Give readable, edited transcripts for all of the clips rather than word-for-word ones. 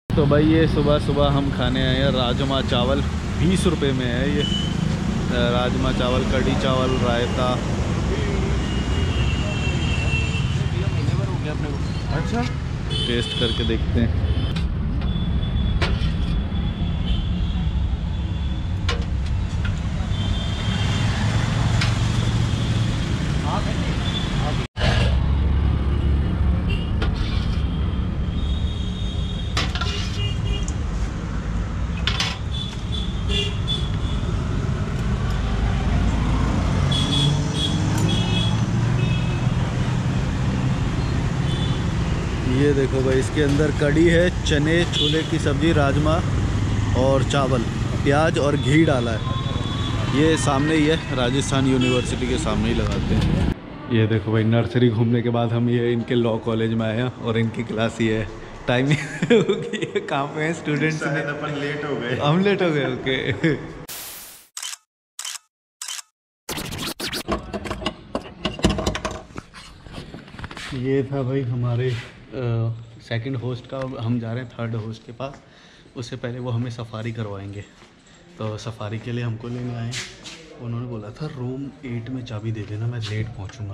तो भाई ये सुबह सुबह हम खाने आए हैं राजमा चावल। 20 रुपये में है ये राजमा चावल, कढ़ी चावल, रायता। अच्छा, टेस्ट करके देखते हैं। ये देखो भाई, इसके अंदर कढ़ी है, चने छोले की सब्ज़ी, राजमा और चावल, प्याज और घी डाला है। ये सामने ही है, राजस्थान यूनिवर्सिटी के सामने ही लगाते हैं। ये देखो भाई, नर्सरी घूमने के बाद हम ये इनके लॉ कॉलेज में आए हैं और इनकी क्लास ये है। टाइमिंग होगी, कहाँ पे हैं स्टूडेंट्स ने? अपन लेट हो गए। हम लेट हो गए। ओके। ये था भाई हमारे सेकंड होस्ट का। हम जा रहे हैं थर्ड होस्ट के पास। उससे पहले वो हमें सफारी करवाएंगे, तो सफारी के लिए हमको लेने आए। उन्होंने बोला था रूम 8 में चाबी दे देना, मैं लेट पहुंचूंगा।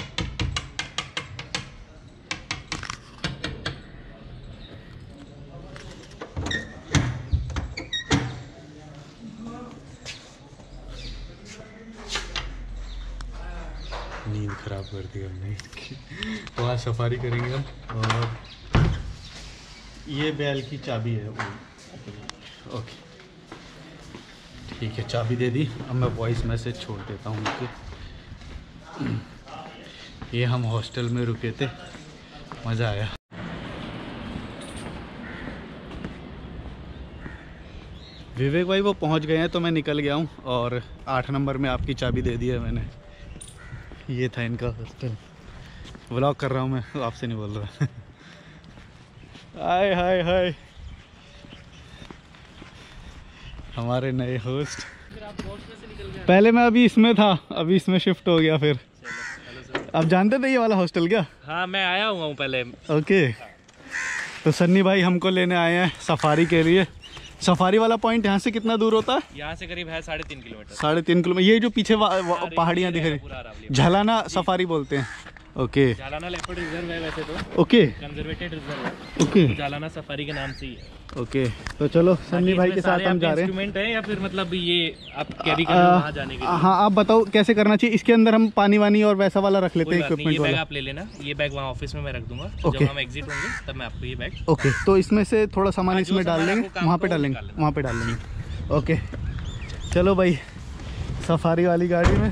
नींद ख़राब कर दी हमने इसकी। तो आज सफारी करेंगे हम। और ये बैल की चाबी है। ओके ठीक है, चाबी दे दी। अब मैं वॉइस मैसेज छोड़ देता हूँ उनके। ये हम हॉस्टल में रुके थे, मज़ा आया। विवेक भाई वो पहुँच गए हैं, तो मैं निकल गया हूँ। और 8 नंबर में आपकी चाबी दे दी है मैंने। ये था इनका हॉस्टल। व्लॉग कर रहा हूँ मैं, आपसे नहीं बोल रहा। हाय हाय हाय, हमारे नए होस्ट। पहले मैं अभी इसमें था, अभी इसमें शिफ्ट हो गया। फिर आप जानते थे ये वाला हॉस्टल क्या? हाँ, मैं आया हुआ हूँ पहले। ओके। तो सन्नी भाई हमको लेने आए हैं सफारी के लिए। सफारी वाला पॉइंट यहाँ से कितना दूर होता है? यहाँ से करीब है 3.5 किलोमीटर। 3.5 किलोमीटर। ये जो पीछे पहाड़ियाँ दिख रही, झालाना सफारी बोलते हैं। ओके। जालाना लेपर्ड रिजर्व है वैसे तो। ओके। कंजर्वेटेड रिजर्व है। ओके। जालाना सफारी के नाम से ही है। ओके, तो चलो सन्नी भाई के साथ हम जा रहे हैं। इंस्ट्रूमेंट है या फिर मतलब ये आप कैरी कर रहे हो वहाँ जाने के लिए? हाँ, आप बताओ कैसे करना चाहिए। इसके अंदर हम पानी वानी और वैसा वाला रख लेते हैं, इक्विपमेंट ये वाला। बैग आप ले लेना, ये बैग वहाँ ऑफिस में मैं रख दूंगा। ओके। जब हम एग्जिट होंगे तब मैं आपको ये बैग। ओके, तो इसमें से थोड़ा सामान इसमें डाल लेंगे, वहाँ पे डालेंगे, वहाँ पे डाल लेंगे। ओके चलो भाई, सफारी वाली गाड़ी में।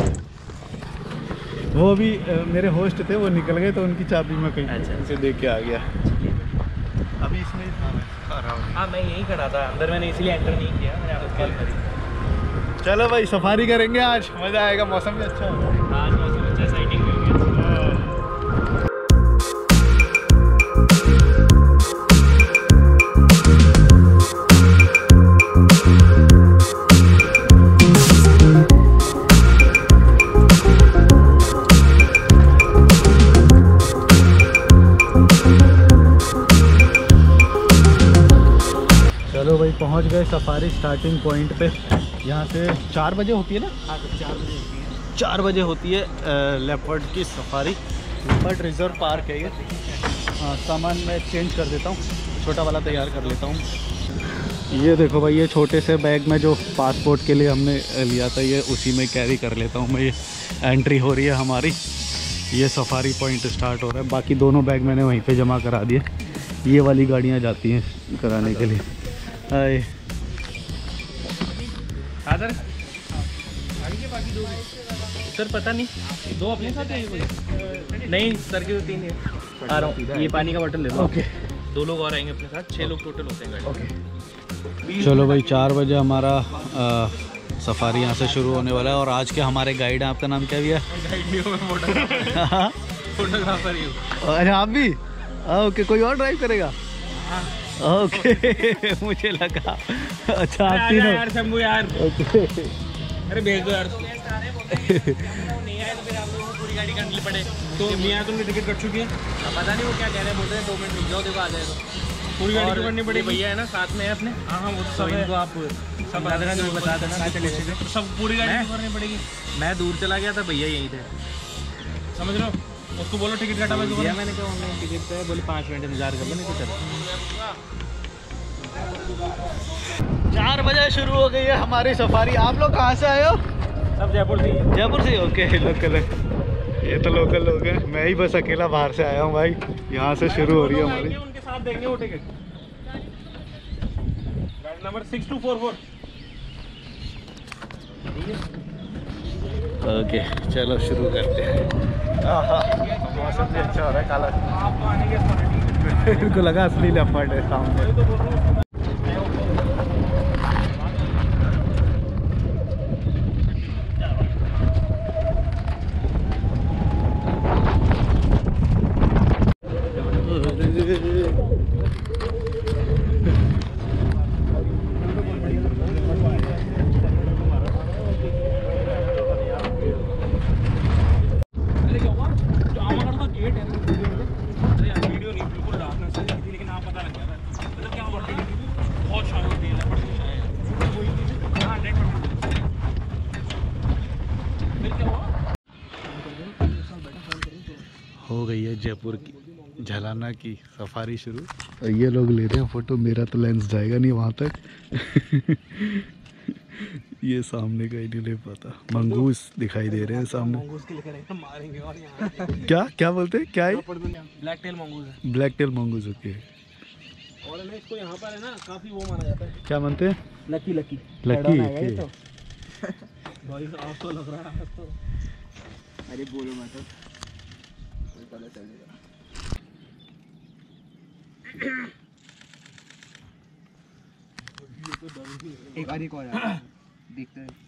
वो भी मेरे होस्ट थे, वो निकल गए, तो उनकी चाबी मैं कहीं से दे के आ गया। अभी इसमें ही था मैं आ रहा हूँ। हाँ, मैं यहीं खड़ा था अंदर, मैंने इसीलिए एंटर नहीं किया, मैंने आपको कॉल करी। चलो भाई, सफारी करेंगे आज, मज़ा आएगा। मौसम भी अच्छा होगा आज, मौसम अच्छा, साइटिंग भी होगी। चलो भाई, पहुंच गए सफारी स्टार्टिंग पॉइंट पे। यहाँ से 4 बजे होती है ना? हाँ, 4 बजे होती है। 4 बजे होती है लेपर्ड की सफारी। लेपर्ड रिजर्व पार्क है ये। हाँ, सामान मैं चेंज कर देता हूँ, छोटा वाला तैयार कर लेता हूँ। ये देखो भाई, ये छोटे से बैग में जो पासपोर्ट के लिए हमने लिया था, ये उसी में कैरी कर लेता हूँ मैं। ये एंट्री हो रही है हमारी, ये सफारी पॉइंट स्टार्ट हो रहा है। बाकी दोनों बैग मैंने वहीं पे जमा करा दिए। ये वाली गाड़ियाँ जाती हैं कराने के लिए। हाय सर, पता नहीं, 2 अपने साथ है? नहीं सर के तो 3 है। आ रहा हूँ, ये पानी का बोतल ले लो। ओके। 2 लोग और आएंगे अपने साथ, 6 लोग टोटल होते हैं गाड़ी। ओके। चलो भाई, 4 बजे हमारा सफारी यहाँ से शुरू होने वाला है। और आज के हमारे गाइड हैं, आपका नाम क्या भैया? फोटोग्राफर ही हूँ। अच्छा, आप भी? ओके, कोई और ड्राइव करेगा? ओके। मुझे लगा अच्छा आप तीनों यार, शंभू यार। ओके। अरे भेज दो यार। नहीं आए तो फिर आप लोगों को पूरी गाड़ी करनी पड़े। तो मियाँ तुमने टिकट कट चुकी है? पता नहीं वो क्या कह रहे हैं, बोल रहे हैं 2 मिनट रुक जाओ, देखो आ जाए तो। पूरी गाड़ी क्यों करनी पड़ेगी? भैया है ना साथ में है अपने। हाँ हाँ वो तो सब इनको आप सब बता देना। तो सब पूरी गाड़ी क्यों करनी पड़ेगी? मैं दूर चला गया था, भैया यहीं थे, समझ लो। उसको बोलो टिकट काटा दिया मैंने, क्या ऑनलाइन टिकट पे बोले 5 मिनट इंतजार कर लो, नहीं तो चलो। 4 बजे शुरू हो गई है हमारी सफारी। आप लोग कहाँ से आए हो? सब जयपुर से। जयपुर से? ओके, लोकल है। ये तो लोकल लोग हैं, मैं ही बस अकेला बाहर से आया हूँ भाई। यहाँ से शुरू हो रही है हमारी। उनके साथ देंगे वो टिकट। गाड़ी नंबर 6244। ओके चलो शुरू करते हैं। मौसम भी अच्छा हो रहा है, काला। इनको लगा असली लेपर्ड है सामने। हो गई है जयपुर की झलाना की सफारी शुरू। और ये लोग ले रहे हैं फ़ोटो, मेरा तो लेंस जाएगा नहीं वहाँ तक। ये सामने का ही नहीं ले पाता। मंगूस दिखाई दे रहे हैं सामने। क्या क्या बोलते हैं? क्या है? ब्लैक टेल मंगूस है। Black tail mongoose. ओके। और ना इसको यहाँ पर है ना काफी वो माना जाता है। क्या मानते हैं? Lucky lucky lucky. भाई आप तो लग रहा है तो। अरे बोलो मैं तो पता चलेगा। एक बार एक और देखते हैं।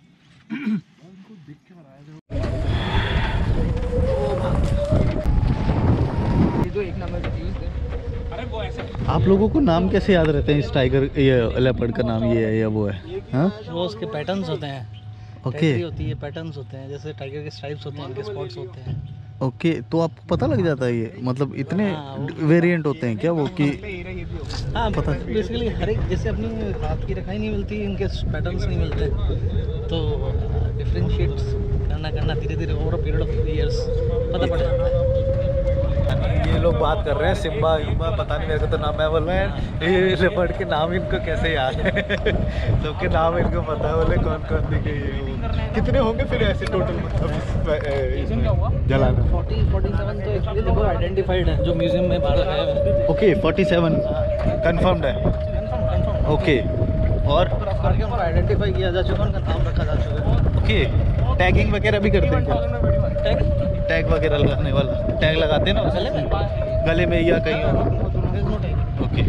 ये तो एक नंबर की चीज है। अरे वो ऐसे आप लोगों को नाम कैसे याद रहते हैं? इस टाइगर, ये लेपर्ड का नाम ये है या वो है? हाँ, वो उसके पैटर्न्स होते हैं। ओके होती है, पैटर्न्स होते हैं, जैसे टाइगर के स्ट्राइप्स होते हैं, इनके स्पॉट्स होते हैं। ओके। तो आपको पता लग जाता है ये, मतलब इतने वेरिएंट होते हैं क्या वो कि? हाँ पता, बेसिकली हर एक, जैसे अपनी हाथ की रखाई नहीं मिलती, इनके पैटर्न्स नहीं मिलते, तो डिफरेंशिएट्स करना धीरे धीरे over a period of years पता पड़ जाता है। ये लोग बात कर रहे हैं सिम्बा युम्बा, पता नहीं, मेरे को तो नाम है। बोल रहे हैं ये लेपर्ड के नाम इनको कैसे याद है? सबके नाम इनको पता है। बोले कौन कौन दिखे ये वो। कितने होंगे फिर ऐसे टोटल, मतलब जलाना? 47 तो एक्चुअली देखो आइडेंटिफाइड है, जो म्यूजियम में बाहर लगाया हुआ है। ओके, 47 कंफर्म्ड है। ओके। और करके उनको आइडेंटिफाई किया जा चुका है, उनका नाम रखा जा चुका है। ओके, टैगिंग वगैरह भी करते हैं क्या? टैग टैग वगैरह लगाने वाला टैग लगाते हैं ना गले में या कहीं और? ओके।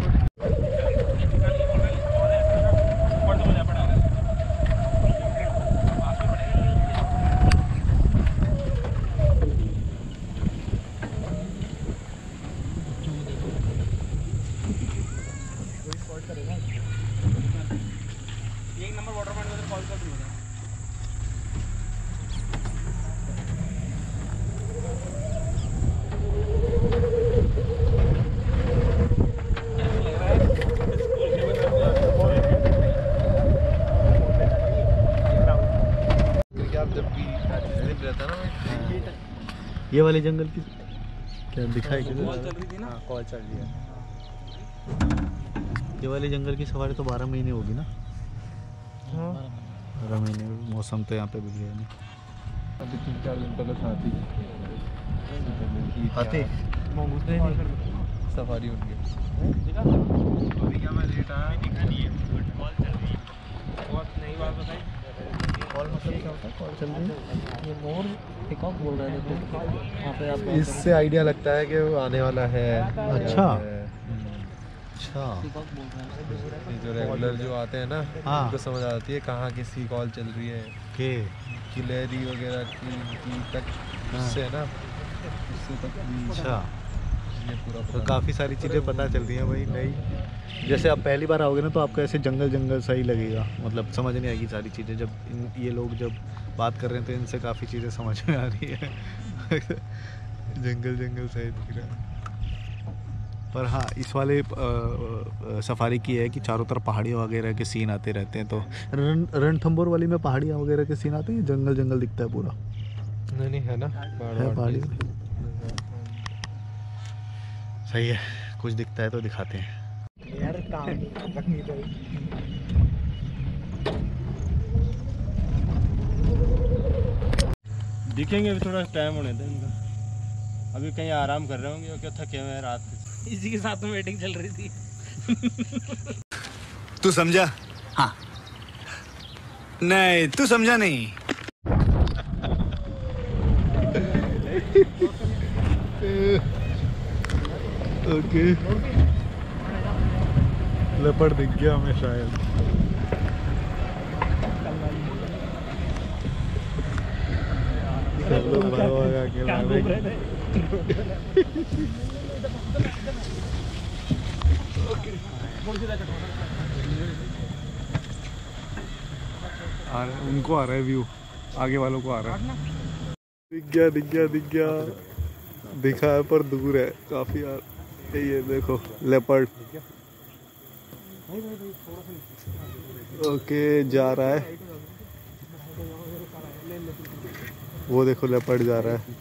एक नंबर वाटर पॉइंट में कॉल कर दूंगा। ये वाले जंगल की क्या दिखाई? कॉल चल रही थी ना? कॉल चल रही है। ये वाले जंगल की सवारी तो 12 महीने होगी ना? 12 महीने। मौसम तो यहाँ पे भी है नहीं। अभी 3-4 दिन पहले हाथी सफारी उनकी। अभी क्या मैं लेट आया, दिखा नहीं है। कॉल चल रही है। बहुत नई बात बताई। कॉल मतलब क्या होता है? कॉल चल रही है। ये मोर पिकॉक बोल रहे थे वहाँ पे आप इससे आइडिया लगता है कि वो आने वाला है। अच्छा। अच्छा। पिकॉक बोल रहे हैं। ये जो रेगुलर जो आते हैं ना, हाँ। उनको समझ आती है कहाँ किसकी कॉल चल रही है। के किलेरी वगैरह की तक उससे ना, उससे तक भी अच्छा, ये पूरा तो काफ़ी सारी चीज़ें पता चलती हैं भाई नई। जैसे आप पहली बार आओगे ना तो आपको ऐसे जंगल जंगल सा ही लगेगा, मतलब समझ नहीं आएगी सारी चीज़ें। जब ये लोग जब बात कर रहे हैं तो इनसे काफ़ी चीज़ें समझ में आ रही है। जंगल जंगल सा ही दिख रहा है। पर हाँ इस वाले सफारी की है कि चारों तरफ पहाड़ियाँ वगैरह के सीन आते रहते हैं। तो रणथंभौर वाली में पहाड़ियाँ वगैरह के सीन आते हैं, जंगल जंगल दिखता है पूरा? नहीं है ना, पहाड़ी सही है। कुछ दिखता है तो दिखाते हैं यार, काम रखनी चाहिए। दिखेंगे अभी, थोड़ा टाइम होने दें इनका। अभी कहीं आराम कर रहे होंगे और क्या थके हुए हैं रात से। इसी के साथ में वेटिंग चल रही थी। तू समझा? हाँ। नहीं तू समझा नहीं। ओके लेपर्ड दिख गया हमें शायद। सब लोग भागा के उनको आ रहा है व्यू, आगे वालों को आ रहा है। दिख गया दिख गया दिख गया, दिखा है पर दूर है काफी यार। ये देखो लेपर्ड। ओके जा रहा है, वो देखो लेपर्ड जा रहा है।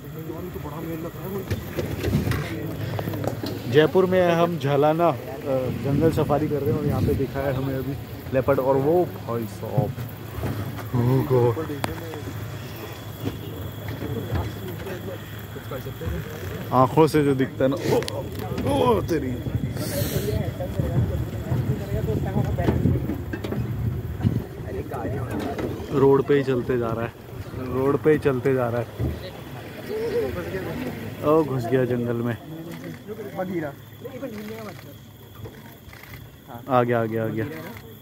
जयपुर में हम झालाना जंगल सफारी कर रहे हैं और यहाँ पे दिखा है हमें अभी लेपर्ड। और वो भाई साहब आंखों से जो दिखता है ना, ओ तेरी। रोड पे ही चलते जा रहा है, रोड पे ही चलते जा रहा है। ओ घुस गया जंगल में, आ गया आ गया आ गया।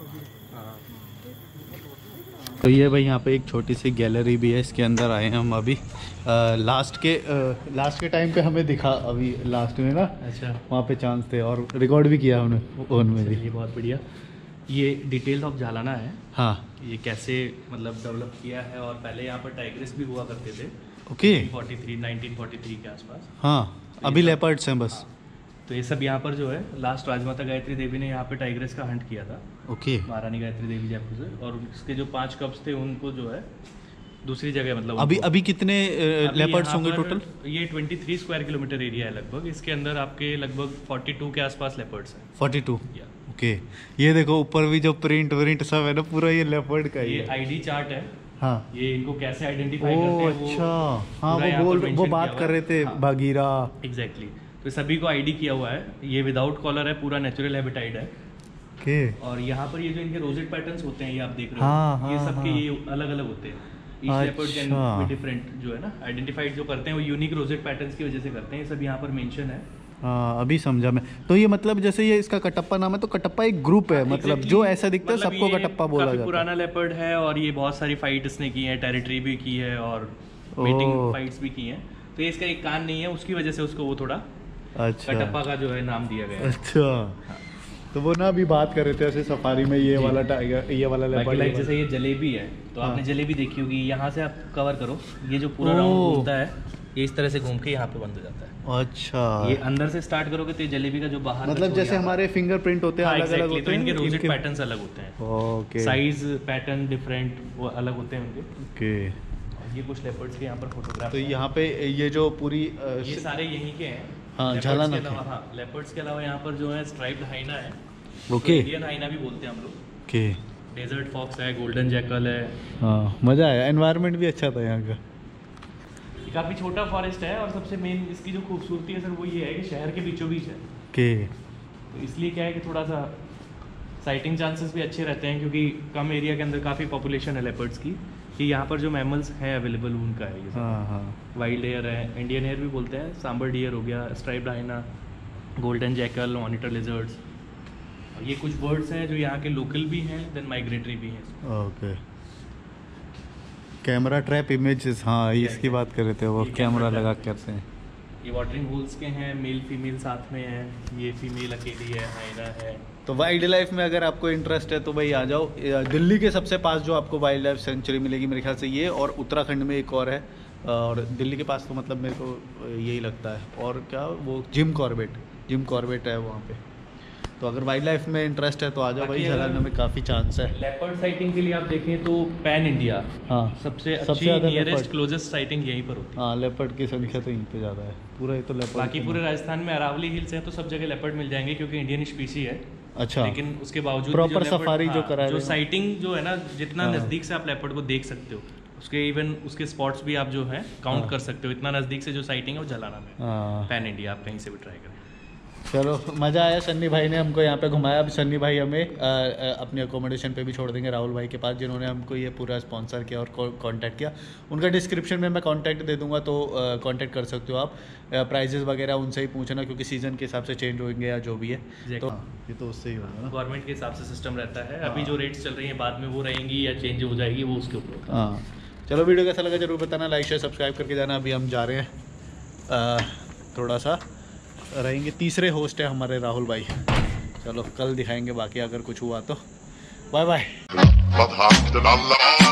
तो ये भाई यहाँ पे एक छोटी सी गैलरी भी है, इसके अंदर आए हैं हम अभी। लास्ट के टाइम पे हमें दिखा अभी लास्ट में ना। अच्छा, वहाँ पे चांस थे और रिकॉर्ड भी किया हमने उनमें भी। ये बहुत बढ़िया। ये डिटेल्स ऑफ झालाना है। हाँ ये कैसे मतलब डेवलप किया है, और पहले यहाँ पर टाइग्रेस भी हुआ करते थे। ओके 1943 के आसपास। हाँ अभी लेपर्ड्स हैं बस। तो ये सब यहाँ पर जो है लास्ट राजमाता गायत्री देवी ने यहाँ पे टाइग्रेस का हंट किया था। ओके महारानी गायत्री देवी जयपुर से, और उसके जो 5 कब्स थे उनको जो है दूसरी जगह मतलब अभी कितने लेपर्ड्स होंगे टोटल? ये 23 स्क्वायर किलोमीटर एरिया है लगभग। इसके अंदर आपके लगभग 42 के आसपास लेपर्ड्स हैं। 42 ओके। ये देखो ऊपर भी जो प्रिंट सब है ना, पूरा ये लेपर्ड का ही ये है। आईडी चार्ट है। हाँ ये इनको कैसे आइडेंटिफाई ओ करते हैं अच्छा, हाँ पूरा यहाँ पर वो mention बात किया कर हुआ रहे थे है। हाँ। बागीरा। एग्जैक्टली तो सभी को आईडी किया हुआ है। ये विदाउट कॉलर है, पूरा नेचुरल हैबिटाइट है। ओके और यहाँ पर ये जो इनके रोजेट पैटर्न्स होते हैं, ये आप देख रहे हो। हाँ, ये हाँ, सबके हाँ। ये अलग अलग होते हैं। ईच लेपर्ड अच्छा। कैन बी डिफरेंट, जो है ना आइडेंटिफाइड जो करते हैं वो यूनिक रोजेट पैटर्न्स की वजह से करते हैं। ये सब यहाँ पर मेंशन है। हाँ अभी समझा मैं। तो ये मतलब जैसे ये इसका कटप्पा नाम है, तो कटप्पा एक ग्रुप है, मतलब Exactly, जो ऐसा दिखता है मतलब सबको ये कटप्पा बोला काफी जाता है। पुराना लेपर्ड है और ये बहुत सारी फाइट इसने की है, टेरिटरी भी की है और मीटिंग ओह। फाइट्स भी की हैं। तो ये इसका एक कान नहीं है, उसकी वजह से उसको वो थोड़ा अच्छा कटप्पा का जो है नाम दिया गया है। अच्छा तो वो ना अभी बात कर रहे थे ऐसे सफारी में ये वाला टाइगर, ये वाला बाकी लेपर्ड। लाइक जैसे ये जलेबी है, तो आपने हाँ। जलेबी देखी होगी। यहाँ से आप कवर करो, ये जो पूरा ओह। राउंड घूमता है, ये इस तरह से घूम के यहाँ पे बंद हो जाता है। अच्छा ये अंदर से स्टार्ट करोगे तो ये जलेबी का जो बाहर का मतलब छोर जैसे यहाँ- हमारे फिंगरप्रिंट होते हैं हाँ, अलग अलग exactly, होते तो हैं इनके रोजेट पैटर्न्स अलग होते हैं। ओके साइज पैटर्न डिफरेंट वो अलग होते हैं उनके। ओके। और ये कुछ लेपर्ड्स के यहाँ पर फोटोग्राफ तो यहाँ पे ये जो पूरी ये सारे यहीं के हैं। हाँ, Leopards झालाना के के। अलावा, हाँ लेपर्ड्स के अलावा यहाँ पर जो है स्ट्राइप्ड हाइना है। ओके इंडियन हाइना भी बोलते हैं हम लोग। ओके। डेजर्ट फॉक्स है, गोल्डन जैकल है। हाँ मज़ा आया, एनवायरनमेंट भी अच्छा था यहाँ का। ये काफ़ी छोटा फॉरेस्ट है, और सबसे मेन इसकी जो खूबसूरती है सर वो ये है कि शहर के बीचों बीच है। ओके तो इसलिए क्या है कि थोड़ा सा साइटिंग चांसेस भी अच्छे रहते हैं, क्योंकि कम एरिया के अंदर काफ़ी पॉपुलेशन है लेपर्ड्स की। कि यहाँ पर जो मैमल्स हैं अवेलेबल उनका है ये सब। हाँ हाँ वाइल्ड एयर है, इंडियन एयर भी बोलते हैं, सांबर डियर हो गया, striped hyena, golden jackal, monitor lizards. ये कुछ बर्ड्स हैं जो यहाँ के लोकल भी हैं, देन माइग्रेटरी भी हैं। ओके। कैमरा ट्रैप इमेजेस, हाँ इसकी बात कर रहे थे वो, ये कैमरा camera लगा trap करते हैं। ये वाटरिंग होल्स के हैं, मेल फीमेल साथ में है। ये फीमेल अकेली है, हाइना है। तो वाइल्ड लाइफ में अगर आपको इंटरेस्ट है तो भाई आ जाओ। दिल्ली के सबसे पास जो आपको वाइल्ड लाइफ सेंचुरी मिलेगी मेरे ख्याल से ये, और उत्तराखंड में एक और है। और दिल्ली के पास तो मतलब मेरे को यही लगता है। और क्या वो जिम जिम कॉर्बेट है वहाँ पे। तो अगर वाइल्ड लाइफ में इंटरेस्ट है तो आ जाओ भाई, झलाना में काफ़ी चांस है। लेपर्ड साइटिंग के लिए आप देखें तो पैन इंडिया हाँ सबसे अच्छी ज़्यादा नियरेस्ट leopard। क्लोजेस्ट साइटिंग यहीं पर होती हाँ लेपर्ड की संख्या तो यहीं पे ज़्यादा है, पूरा ये तो है। लेपर्ड। बाकी पूरे राजस्थान में अरावली हिल्स हैं तो सब जगह लेपर्ड मिल जाएंगे क्योंकि इंडियन स्पीसी है। अच्छा, लेकिन उसके बावजूद Proper भी जो leopard- सफारी जो करा रहे जो हो। साइटिंग जो है ना, जितना हाँ। नज़दीक से आप लेपर्ड को देख सकते हो उसके इवन उसके स्पॉट्स भी आप जो है काउंट कर सकते हो। इतना नज़दीक से जो साइटिंग है वो झलाना में। हाँ पैन इंडिया आप कहीं से भी ट्राई करें। चलो मज़ा आया। सन्नी भाई ने हमको यहाँ पे घुमाया। अब सन्नी भाई हमें अपने अकोमोडेशन पे भी छोड़ देंगे राहुल भाई के पास, जिन्होंने हमको ये पूरा स्पॉन्सर किया और कांटेक्ट किया। उनका डिस्क्रिप्शन में मैं कांटेक्ट दे दूंगा, तो कांटेक्ट कर सकते हो आप। प्राइजेस वगैरह उनसे ही पूछना क्योंकि सीज़न के हिसाब से चेंज होंगे या जो भी है। तो ये तो उससे ही होगा ना, गवर्नमेंट के हिसाब से सिस्टम रहता है। अभी जो रेट्स चल रही हैं बाद में वो रहेंगी या चेंज हो जाएगी, वो उसके ऊपर होता है। हाँ चलो, वीडियो कैसा लगा जरूर बताना, लाइक शेयर सब्सक्राइब करके जाना। अभी हम जा रहे हैं, थोड़ा सा रहेंगे। तीसरे होस्ट है हमारे राहुल भाई। चलो कल दिखाएंगे बाकी, अगर कुछ हुआ तो। Bye bye.